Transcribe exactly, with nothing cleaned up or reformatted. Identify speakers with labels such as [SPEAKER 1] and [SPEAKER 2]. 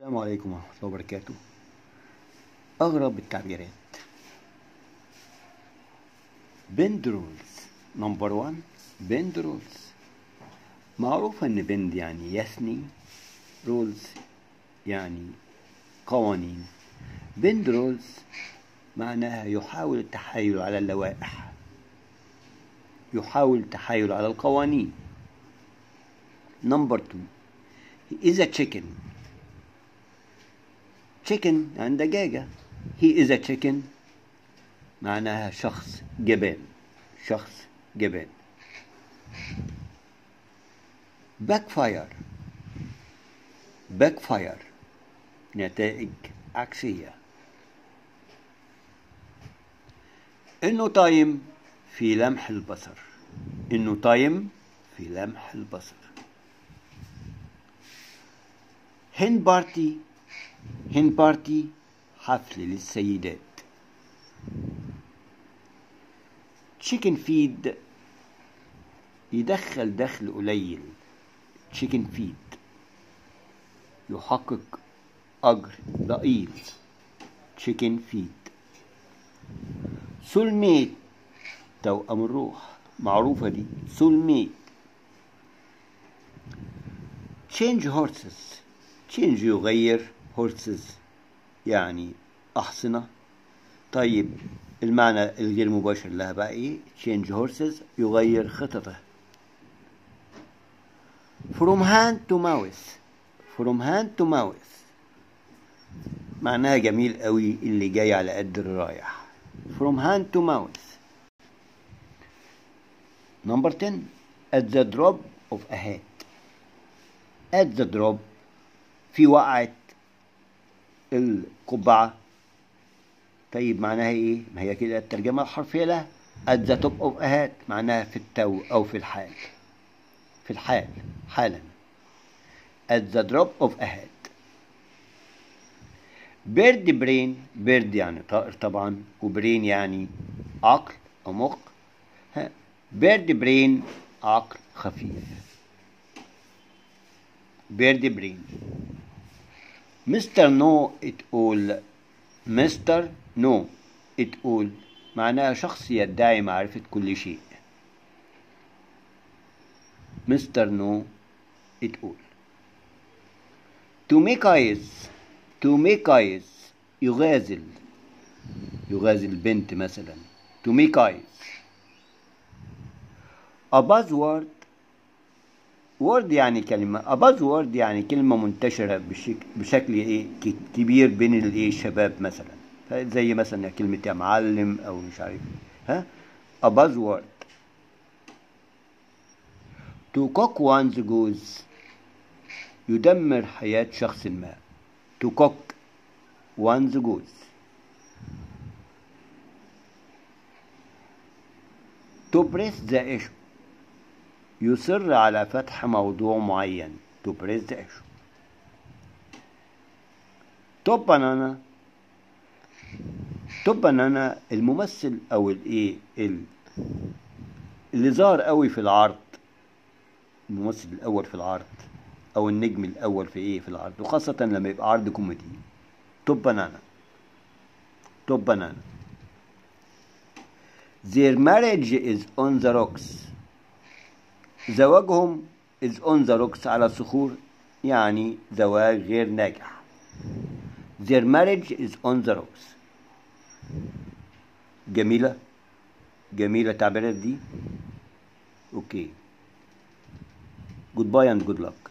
[SPEAKER 1] السلام عليكم ورحمة الله وبركاته. أغرب التعبيرات. بند رولز. نمبر وان، بند رولز. معروف إن بند يعني يثني، رولز يعني قوانين. بند رولز معناها يحاول التحايل على اللوائح، يحاول التحايل على القوانين. نمبر تو، he is a chicken. chicken يعني دجاجة. he is a chicken معناها شخص جبان، شخص جبان. backfire. backfire نتائج عكسية. إنه تايم في لمح البصر، إنه تايم في لمح البصر. هين بارتي. هين بارتي حفل للسيدات. تشيكن فيد يدخل دخل قليل. تشيكن فيد يحقق أجر ضئيل. تشيكن فيد. سول ميت توأم الروح، معروفة دي. سول ميت. change horses. change يغير، horses يعني أحصنة. طيب المعنى الغير مباشر لها بقى ايه؟ change horses يغير خططه. from hand to mouth. from hand to mouth معناها جميل قوي، اللي جاي على قد الرايح. from hand to mouth. number ten، at the drop of a hat. at the drop في وقعة القبعة. طيب معناها ايه؟ ما هي كده الترجمة الحرفية لها. at the top of a hat معناها في التو او في الحال، في الحال، حالا. at the drop of a hat. bird brain. bird يعني طائر طبعا، وبرين يعني عقل او مخ. bird brain عقل خفيف. bird brain. مستر نو ات اول. مستر نو ات اول معناها شخص يدعي معرفة كل شيء. مستر نو ات اول. to make eyes. to make eyes يغازل، يغازل بنت مثلا. to make eyes. a buzzword. word يعني كلمة. a buzzword يعني كلمة منتشرة بشكل, بشكل ايه كبير بين الايه الشباب مثلا، زي مثلا كلمة يا معلم او مش عارف. ها a buzzword. to cook one's goose يدمر حياة شخص ما. to cook one's goose. to press the issue يصر على فتح موضوع معين. to press the issue. توب بانانا. توب بانانا الممثل او الايه اللي ظهر قوي في العرض، الممثل الاول في العرض او النجم الاول في ايه في العرض، وخاصة لما يبقى عرض كوميدي. توب بانانا. توب بانانا. their marriage is on the rocks. زواجهم is on the rocks على الصخور، يعني زواج غير ناجح. their marriage is on the rocks. جميلة، جميلة التعبيرات دي. اوكي. goodbye and good luck.